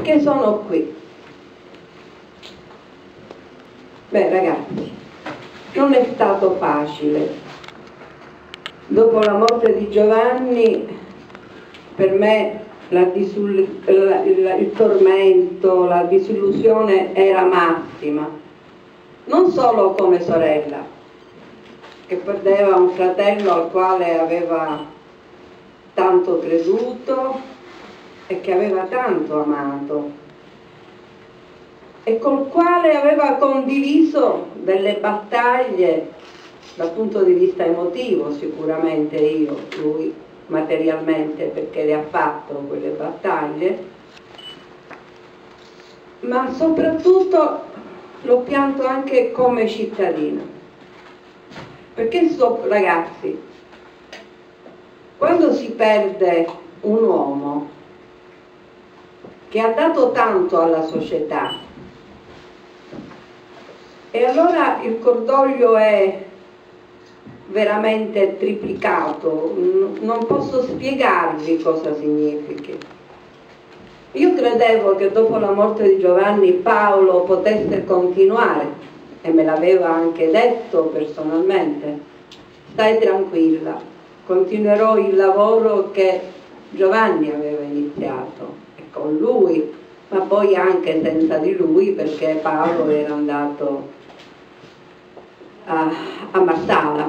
perché sono qui? Beh ragazzi, non è stato facile. Dopo la morte di Giovanni, per me il tormento, la disillusione era massima, non solo come sorella, che perdeva un fratello al quale aveva tanto creduto e che aveva tanto amato e col quale aveva condiviso delle battaglie dal punto di vista emotivo, sicuramente io, lui materialmente perché le ha fatto quelle battaglie, ma soprattutto l'ho pianto anche come cittadino, perché ragazzi, quando si perde un uomo che ha dato tanto alla società, e allora il cordoglio è veramente triplicato, non posso spiegarvi cosa significhi. Io credevo che dopo la morte di Giovanni Paolo potesse continuare, e me l'aveva anche detto personalmente: stai tranquilla, continuerò il lavoro che Giovanni aveva iniziato, e con lui, ma poi anche senza di lui, perché Paolo era andato a Marsala.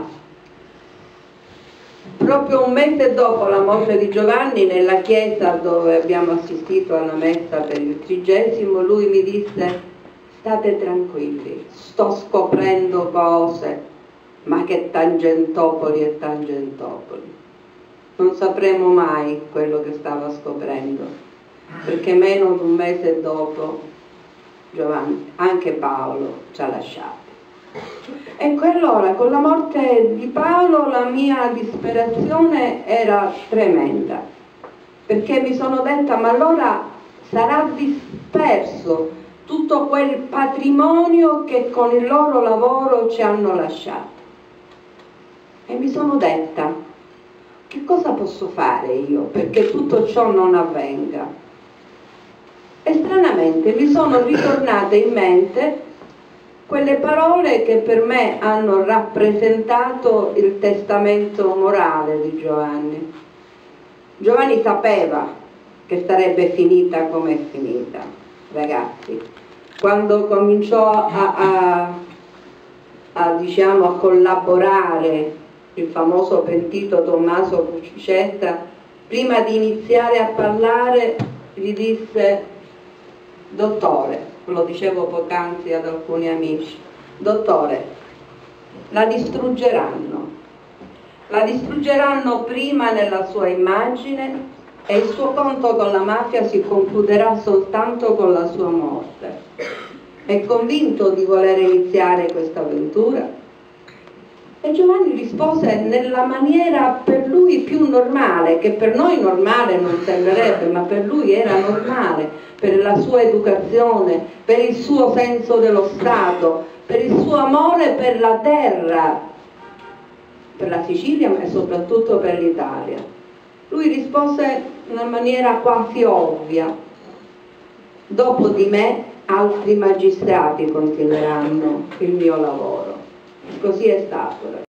Proprio un mese dopo la morte di Giovanni, nella chiesa dove abbiamo assistito alla messa per il 30°, lui mi disse: state tranquilli, sto scoprendo cose, ma che Tangentopoli è Tangentopoli. Non sapremo mai quello che stava scoprendo, perché meno di un mese dopo Giovanni, anche Paolo, ci ha lasciati. Ecco, allora con la morte di Paolo la mia disperazione era tremenda, perché mi sono detta: ma allora sarà disperso tutto quel patrimonio che con il loro lavoro ci hanno lasciato. E mi sono detta: che cosa posso fare io perché tutto ciò non avvenga? E stranamente mi sono ritornate in mente quelle parole che per me hanno rappresentato il testamento morale di Giovanni. Giovanni sapeva che sarebbe finita come è finita, ragazzi. Quando cominciò diciamo, a collaborare il famoso pentito Tommaso Cuccetta, prima di iniziare a parlare gli disse: dottore, lo dicevo poc'anzi ad alcuni amici, dottore, la distruggeranno prima nella sua immagine, e il suo conto con la mafia si concluderà soltanto con la sua morte. È convinto di voler iniziare questa avventura? E Giovanni rispose nella maniera per lui più normale, che per noi normale non sembrerebbe, ma per lui era normale, per la sua educazione, per il suo senso dello Stato, per il suo amore per la terra, per la Sicilia, ma soprattutto per l'Italia. Lui rispose in una maniera quasi ovvia: dopo di me altri magistrati continueranno il mio lavoro. Così è stato.